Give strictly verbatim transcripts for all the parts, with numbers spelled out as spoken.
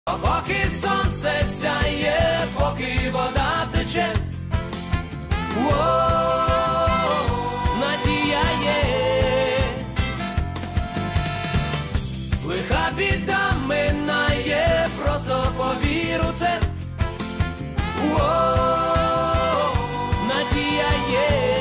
А поки сонце сяє, поки вода тече, о, надія є. Лиха біда минає, просто повір у це, о, надія є.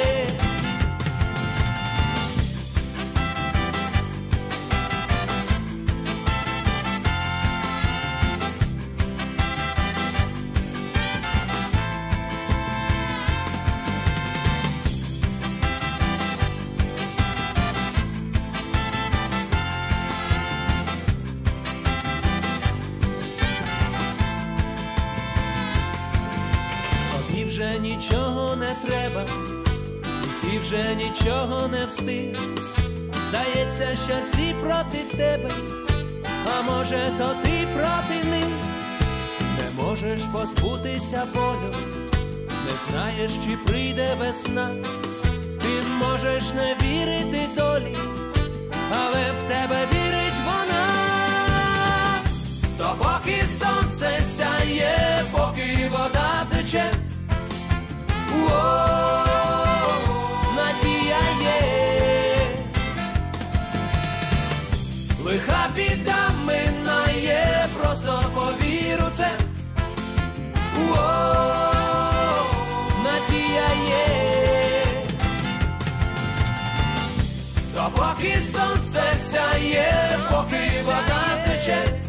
Тобі вже нічого не треба, і ти вже нічого не встиг. Здається, що всі проти тебе, а може, то ти проти них. Не можеш позбутися болю, не знаєш, чи прийде весна. Ти можеш не вірити долі, але в тебе вірить вона. То поки сонце сяє, поки вода тече, о, надія є. Лиха біда минає, просто повір у це, о, надія є. То поки сонце сяє, поки вода тече,